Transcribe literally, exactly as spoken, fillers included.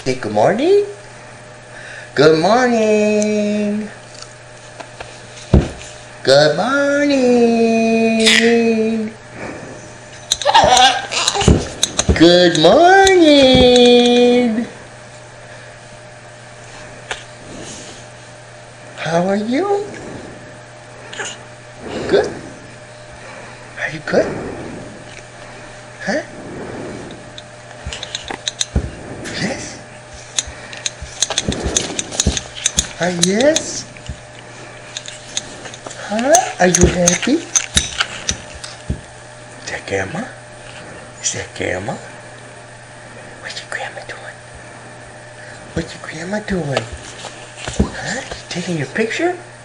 Say good morning. Good morning. Good morning. Good morning. How are you? Good? Are you good? Huh? Yes? Uh, yes? Huh? Are you happy? Is that grandma? Is that grandma? What's your grandma doing? What's your grandma doing? Huh? Taking your picture?